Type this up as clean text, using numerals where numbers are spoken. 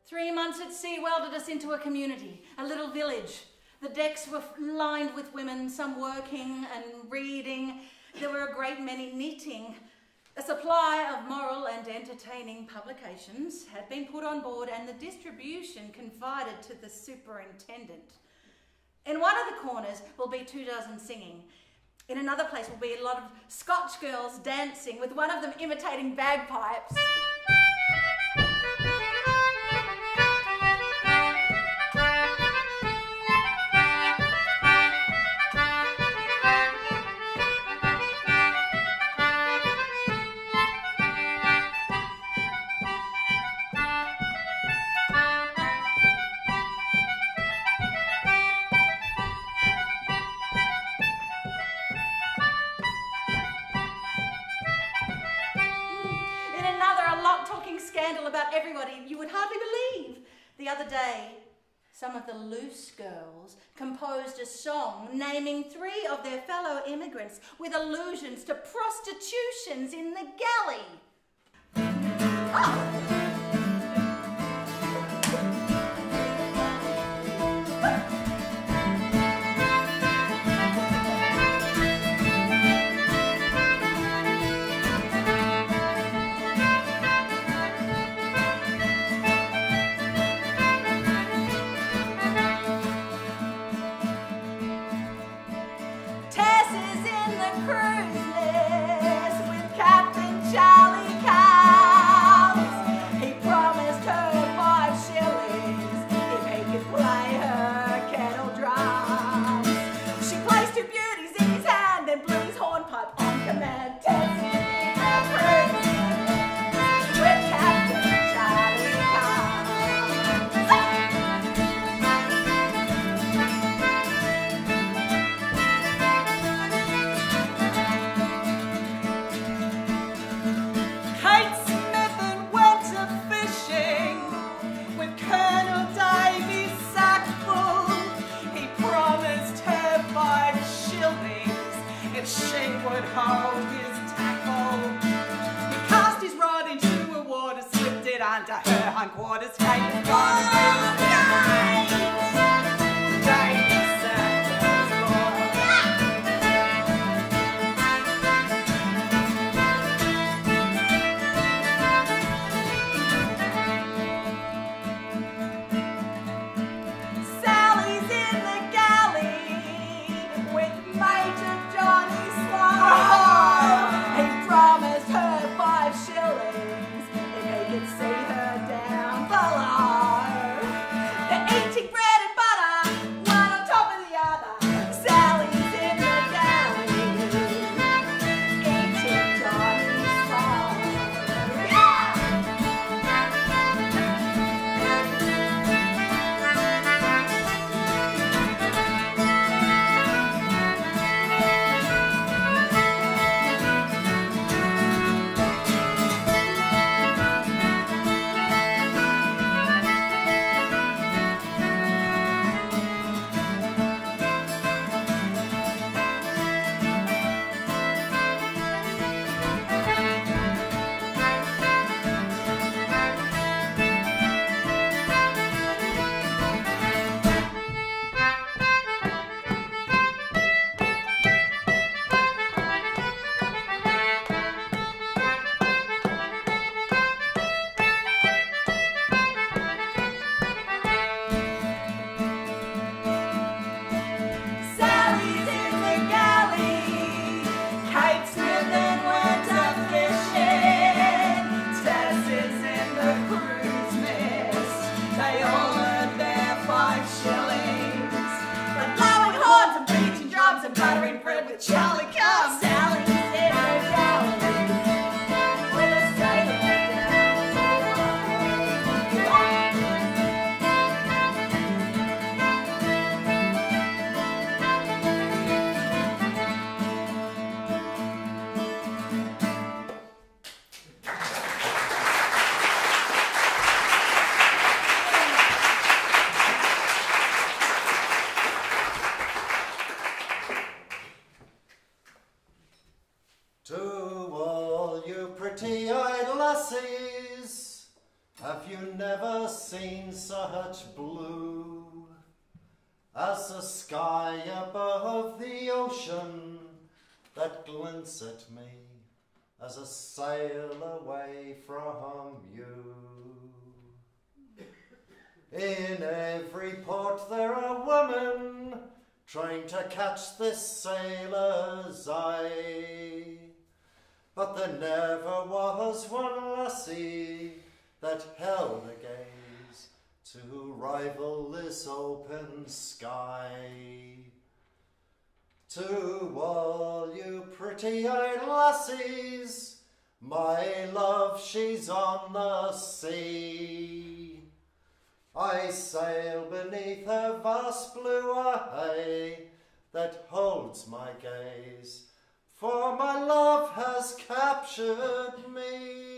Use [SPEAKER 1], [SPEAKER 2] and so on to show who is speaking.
[SPEAKER 1] 3 months at sea welded us into a community, a little village. The decks were lined with women, some working and reading. There were a great many knitting. A supply of moral and entertaining publications had been put on board and the distribution confided to the superintendent. In one of the corners will be 2 dozen singing. In another place will be a lot of Scotch girls dancing, with one of them imitating bagpipes. About everybody you would hardly believe. The other day, some of the loose girls composed a song naming 3 of their fellow immigrants with allusions to prostitutions in the galley. Oh. Under her hindquarters, came gone. Sally's in the galley with Major Johnny Slow. He promised her 5 shillings if he could see her down below. They're eating bread and
[SPEAKER 2] you never seen such blue as the sky above the ocean that glints at me as I sail away from you. In every port there are women trying to catch this sailor's eye, but there never was one lassie that held a gaze to rival this open sky. To all you pretty-eyed lassies, my love, she's on the sea. I sail beneath her vast blue eye that holds my gaze, for my love has captured me.